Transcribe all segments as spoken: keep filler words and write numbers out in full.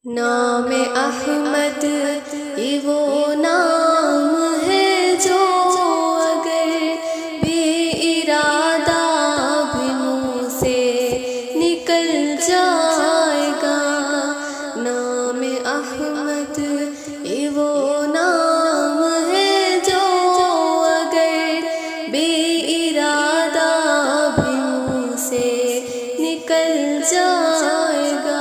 نام احمد یہ وہ نام ہے جو اگر بے ارادہ بھی منہ سے نکل جائے گا۔ نام احمد یہ وہ نام ہے جو اگر بے ارادہ بھی منہ سے نکل جائے گا۔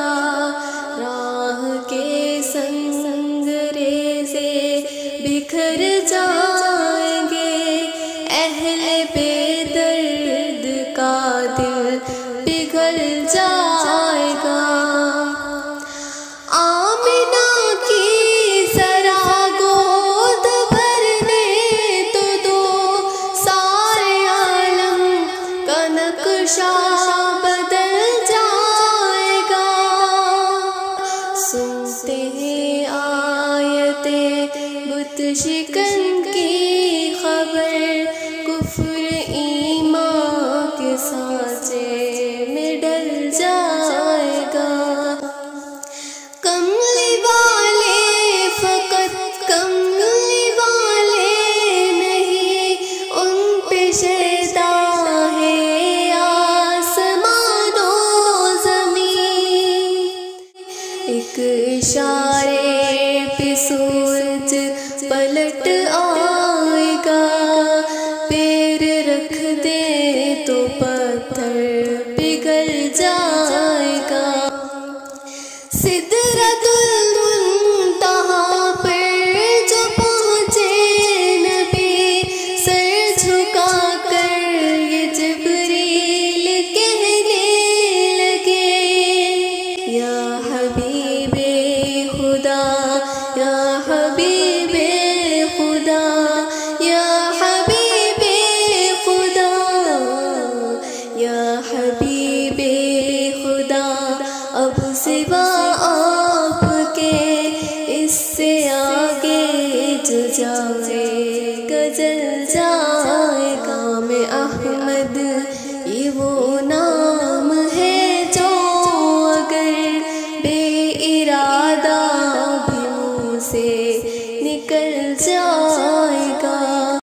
بکھر جائیں گے اہل بے درد کا دل پگھل جائے گا۔ آمنہ کی ذرا گود بھرنے تو دو، سارے عالم کا نقشہ بدل جائے گا۔ سنتے ہیں آیتیں بت شکن کی خبر، کفر ایمان کے سانچے میں ڈل جائے گا۔ کملی والے فقط کملی والے نہیں، ان پہ شیدا ہے آسمان و زمین۔ ایک اشارے پہ سورج پلٹ آئے گا، پیر رکھ دے تو پتھر پگھل جائے گا۔ سدرۃ المنتہا پر جو پہنچے نبی، سر جھکا کر یہ جبریل کہنے لگے، یا حبیب خدا یا حبیب خدا یا حبیب خدا یا حبیب خدا، اب سوا آپ کے اس سے آگے جو جائے گا جل